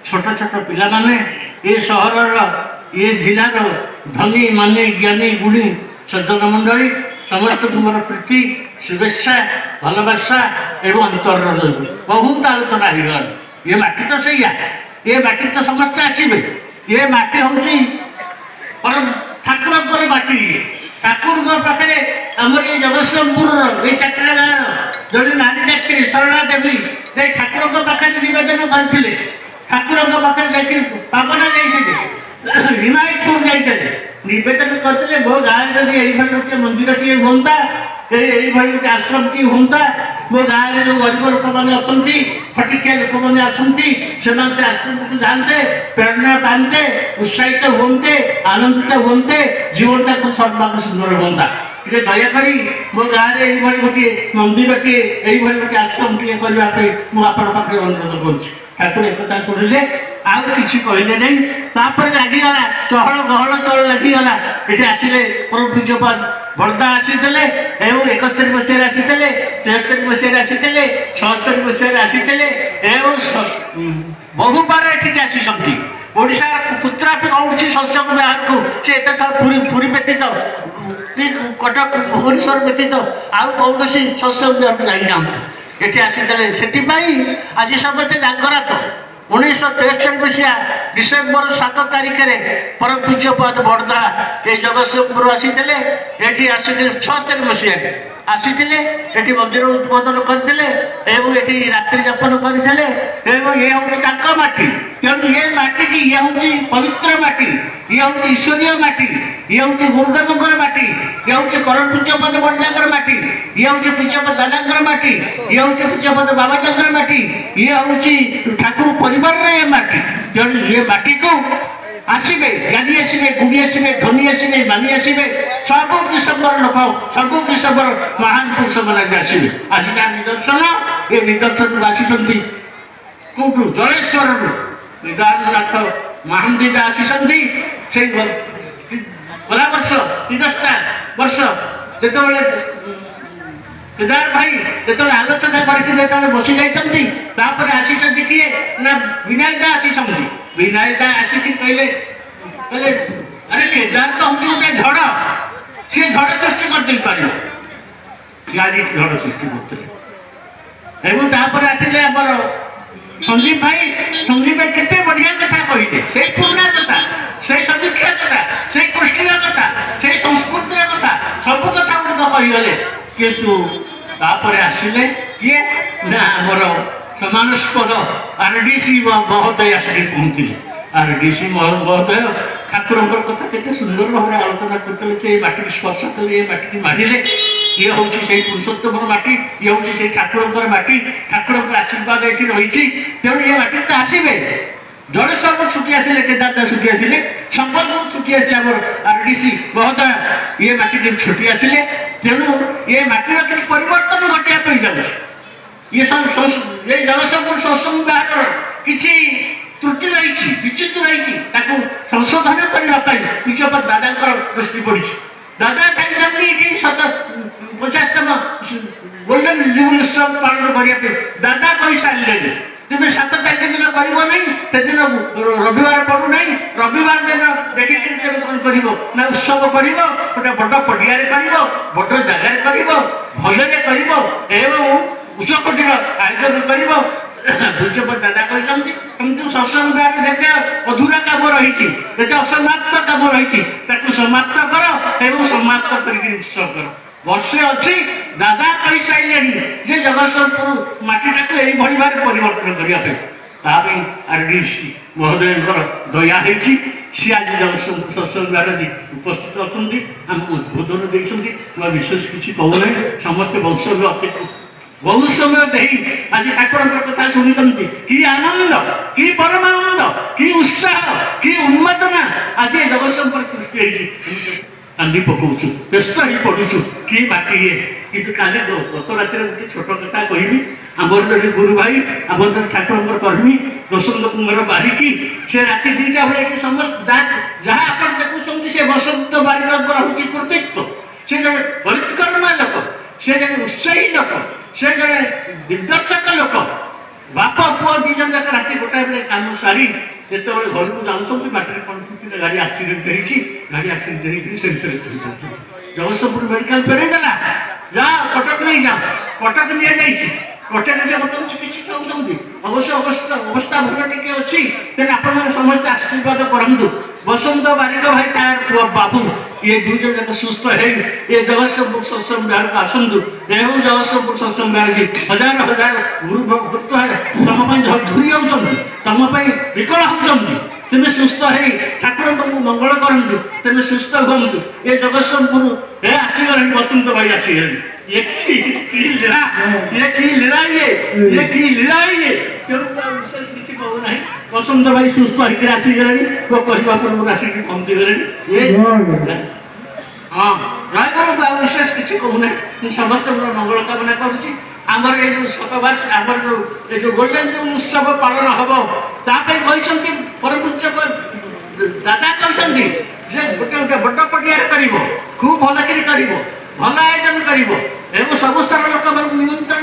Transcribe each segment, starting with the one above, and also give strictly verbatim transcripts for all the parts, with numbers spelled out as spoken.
छोट छोट पिला माने ए सहरर ये जिलार धनी मानी ज्ञानी गुणी सज्जन मंडली समस्त मोर प्रीति शुभेच्छा भलबासा एवं अंतर बहुत आलोचना हो ये माटी तो सैया ये माटी तो समस्ते आसबे ये माटी हूँ ठाकुर माटी ठाकुर पाखे आमर ये जगतसिंहपुर ये चार्टा गाँव जड़े नारी डाक्तरी सरला देवी जा ठाकुर पाखे नवेदन करते ठाकुर पाखे जा पावना जाते हिमायतपुर जाते नवेदन करते मो गाँव जब ये गोटे मंदिर टे होता ये गोटे आश्रम टी होता मो गाँव में जो गरीब लोक मैंने अच्छा खटिकिया लोक मैंने अच्छा से आश्रम को जानते प्रेरणा पाते उत्साहित होते आनंदित होते जीवनटा को सर्वांग सुंदर होता टे दयाकोरी मो गाँव में ये गोटे मंदिर टे ये गोटे आश्रम टे करने मुझे अनुरोध करुँच ठाकुर एक शुणिले आउ कि कहले नहीं तापर लगिगला चहल गहल तल लगिगला ये आसिले परम पूज्यपाद बड़दा आसी एकस्तरी मसीह आसी तेस्तरी मसीह आसी छस्तरी मसीह आसी बहुबार ये आसी ओडिशा पुत्रा भी कौन सत्संग बाहर को सी एत पुरी पुरी व्यतीत कटक भुवनेश्वर व्यतीत आउ कौन सत्संग बाहर जाना ये आसी आज समस्ते जागरात उन्नीस तेस्तरी मसीहा डिसेम्बर सात तारिख में परम पूज्यपाद बड़दा ये जगतसिंहपुर आसी ये छस्तरी मसीह आसी ये मंदिर उद्बोधन करते ये रात्रि यापन करते ये हूँ माटी तेणु ये माटी की ये हूँ पवित्र माटी ये हूँ ईश्वरीय माटी ये हूँ गुरुदेव माटी ये हूँ परम पूज्यपाद बड़दा माटी ये हूँ पूज्यपाद दादा माटी ये हूँ पूज्यपाद बाबा माटी ये हूँ ठाकुर परिवार ये माटी तेणु ये माटी को आसबे ज्ञानी आसबे गुणी आसबे धनी आसबे मानी आसबे सब किसमर लोक सब किसमर महान पुरुष मैंने आसबे आज निदर्शन ये निदर्शन आसी कौटू जलेश्वर निदाननाथ महांदीदा आसी गला वर्ष तिदस्ता वर्ष जो केदार भाई जो आलोचना करके बसी जाती आसी किए ना विनायकदा आसी विनायकदा आसिक कहले कहले अरे केदार तो हूँ गोटे झड़ सी झड़ सृष्टि करदे पार आज झड़ सृष्टि करते आसिले आमर संजीव भाई संजीव भाई केते बढ़िया कथा कहले से पुराना कथा से समीक्षा कथा से कृष्ण कथा से संस्कृतिर कथा सब कथा गुड़ कहीगले किंतु तापर आसिले किए ना आमर समानस्पद आरडीसी महोदय आसिक पहुँचले आरडीसी महोदय ठाकुर कथा के सुंदर भाव में आलोचना करते माटी स्पर्श कले ये माटी माड़े ये हूँ से पुरुषोत्तम माटी ये हूँ से ठाकुर माटी ठाकुर आशीर्वाद ये रही तेणु ये माटी तो आसबे जलेश्वर छुट्टी आसिले केदारनाथ छुट्टी आसिले संबलपुर छुट्टी आसिले आमर आरडीसी महोदय ये माटी छुट्टी आसिले तेणु ये माटीर किसी परिवर्तन घटापी जाऊँ ये सब ये जगतसिंहपुर सत्संग बाहर किसी त्रुटि रही विचित्र रही संशोधन करने पूज्यपाद दादा दृष्टि पड़ी दादा चाहिए सत पचासतम गोल्डन जुबली उत्सव पालन करने दादा कही सारे तुम्हें सात तारीख दिन कर दिन रविवार पड़ू ना रविवार दिन देखिए तुम कौन कर उत्सव कर गोटे बड़ पड़िया कर बड़ जगार कर भलरे कर उच्चकोटीर आयोजन कर पूज्यपाद दादा कहते सत्संग जिते अधूरा कम रही जिते असमाप्त कम रही समाप्त कर समाप्त कर उत्सव कर वर्षे अच्छी दादा कही सारे जे जगतसिंहपुर माटीटा को यही भाव परिवर्तन करने आरडीसी महोदय दया सी आज जगतसिंहपुर सत्संग द्वारा उपस्थित अच्छा आमको उद्बोधन देखते विशेष किसी कहूना समस्ते बहुत समय अति बहुत समय दे आज ठाकुर कथा शुणी कि आनंद कि परमानंद कि उत्साह कि उन्मादना आज जगतसिंहपुर सृष्टि कांदी पकाऊँ व्यस्त ही पड़ुचु कि माटी ये कि काली गत रात गोटे छोट कथा कहबी आमर जो गुरु भाई आम जो ठाकुर कर्मी दशरथ कुमार बारिकी से राति दुईटा बेले समस्त जहाँ आप देखुं से बसंत बारिक हूँ कृतित्व से जड़े परित्कर्मा लोक से जड़े उत्साही लोक से जड़े दिग्दर्शक लोक बाप पुओ दी जन जाक राति गोटाए बेले काम सारी ଯେତେବେଳେ ଘରକୁ ଯାଉଛନ୍ତି ବାଟରେ କ'ଣ କିଛି ଗାଡ଼ି ଆକ୍ସିଡେଣ୍ଟ ହେଇଛି ଗାଡ଼ି ଆକ୍ସିଡେଣ୍ଟ ହେଇକି ସେନ୍ସଲେସ୍ ହେଇଯାଉଛନ୍ତି। ଜଗତସିଂହପୁର ମେଡ଼ିକାଲ ଫେରେଇ ଦେଲା ଯା କଟକ ନେଇଯାଅ କଟକ ନିଆଯାଇଛି କଟକରେ ସେ ବର୍ତ୍ତମାନ ଚିକିତ୍ସିତ ହେଉଛନ୍ତି ଅବଶ୍ୟ ଅବସ୍ଥା ଅବସ୍ଥା ଭଲ ଟିକେ ଅଛି ତେଣୁ ଆପଣମାନେ ସମସ୍ତେ ଆଶୀର୍ବାଦ କରନ୍ତୁ ବସନ୍ତ ବାରିକ ଭାଇ ତାର ପୁଅ ବାବୁ ये दुई जन जाक सुस्थ है ये जगतसिंहपुर सत्संग विहार को आसतु ये हूँ जगतसिंहपुर सत्संग विहार जी हजार हजार गुरु भक्त है तुम धूरी होती तुम विकल होती तुम्हें सुस्थ है ठाकुर तुमको मंगल करतु तुम्हें सुस्थ हूँ ये जगतसिंहपुर ये आसीगले बसंत भाई आसीगले ये की लीला ये की लीला ये ये की लीला ये विशेष किसी कहूना बसंत भाई सुस्थ होकर आसीगले वो कहवा पूर्व आसिक पहुँची गले ये हाँ जय गुरु विशेष किसी कहूना समस्त मोर मंगल कामना करुँची आमर ये जो शतवर्ष आमर जो ये जो गोल्डन जुबली उत्सव पालन हम ताकि परम पूज्य दादा कहते गोटे गोटे बड़ पटिया कर खूब भल कर भल आयोजन कर सब स्तर लोक निमंत्रण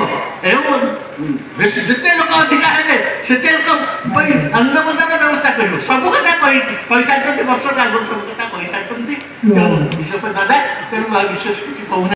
कर जिते लोक अधिका है से अन्न बजार व्यवस्था कर सब कथा कही सारी वर्ष आगुरी सब कथा कही सारी दादा तेणु विशेष किसी कहूना।